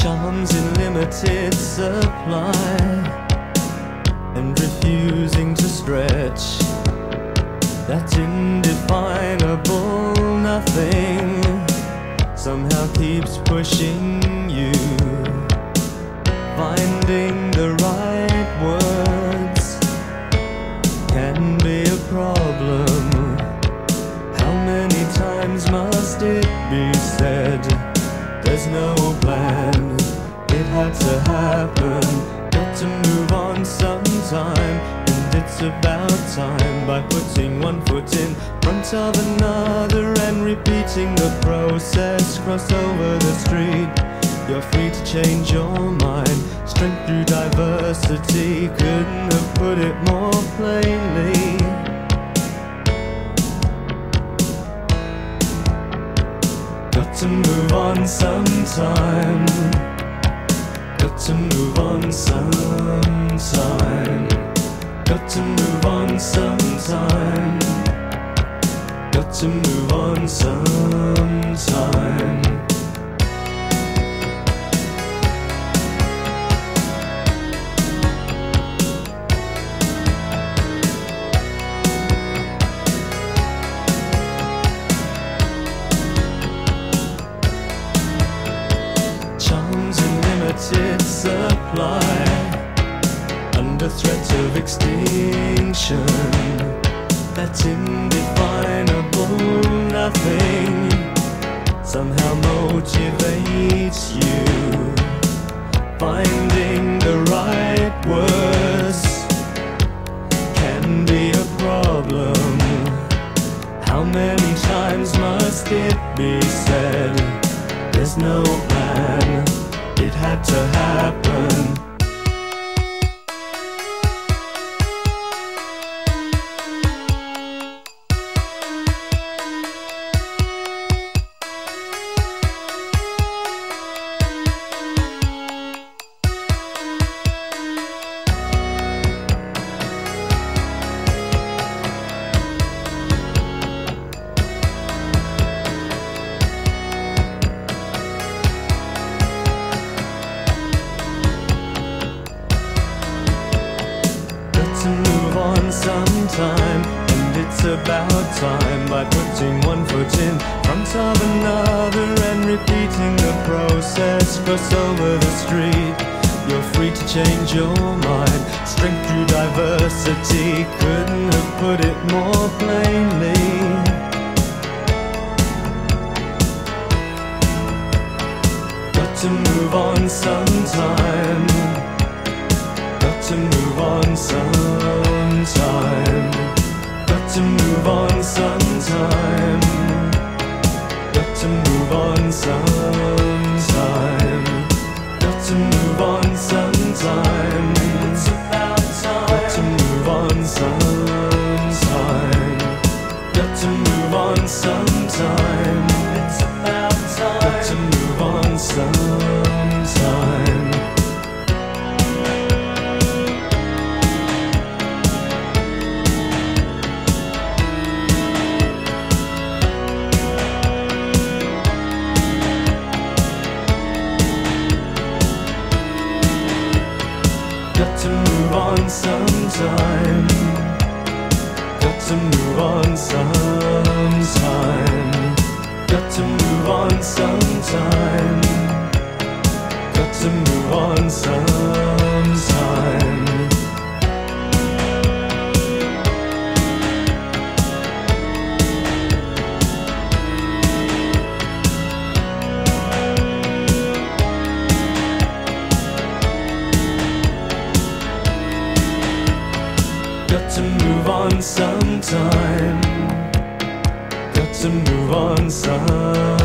Charms in limited supply and refusing to stretch. That indefinable nothing somehow keeps pushing you. Finding the right words can be a problem. How many times must it be said? There's no plan, it had to happen. Got to move on sometime, and it's about time. By putting one foot in front of another and repeating the process. Cross over the street, you're free to change your mind. Strength through diversity, couldn't have put it more plainly. Got to move on sometime. Got to move on sometime. Got to move on sometime. Got to move on sometime. Supply under threat of extinction. That indefinable nothing somehow motivates you. Finding the right words can be a problem. How many times must it be said? There's no plan, it had to happen. Sometime, and it's about time. By putting one foot in front of another and repeating the process. Cross over the street, you're free to change your mind. Strength through diversity, couldn't have put it more plainly. Got to move on sometime. Got to move on sometime. Got to move on sometime. Got to move on sometime. Got to move on sometime. It's about time. Got to move on sometime. Got to move on sometime. It's about time. Got to move on sometime. Got to move on sometime. Got to move on sometime. Got to move on sometime. Got to move on sometime. Got to move on sometime. Got to move on sometime.